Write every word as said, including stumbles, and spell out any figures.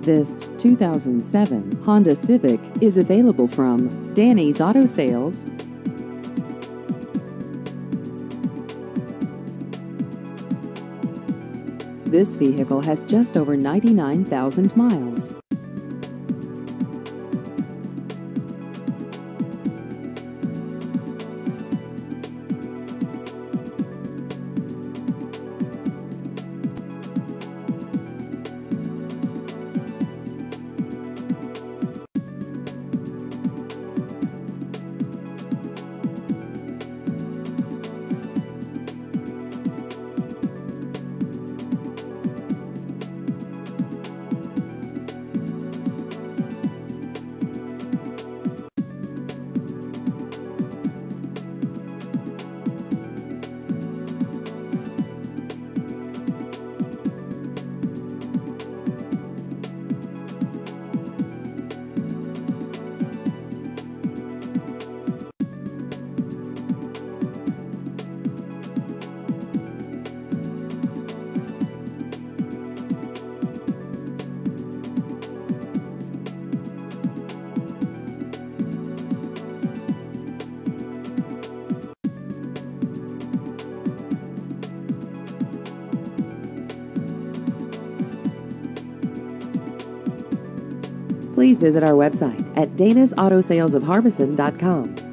This two thousand seven Honda Civic is available from Danny's Auto Sales. This vehicle has just over ninety-nine thousand miles. Please visit our website at danas auto sales of harbison dot com.